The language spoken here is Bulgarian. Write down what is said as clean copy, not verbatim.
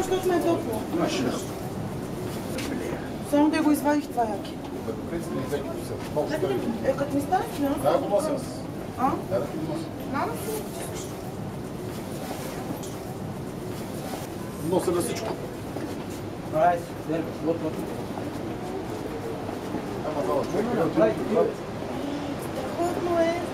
защото ме е топло. Само да го извадих това яки. Като ми стане смело. Да, го нося. А? Да, да го нося. Мама си. Нося на всичко. Страхотно е.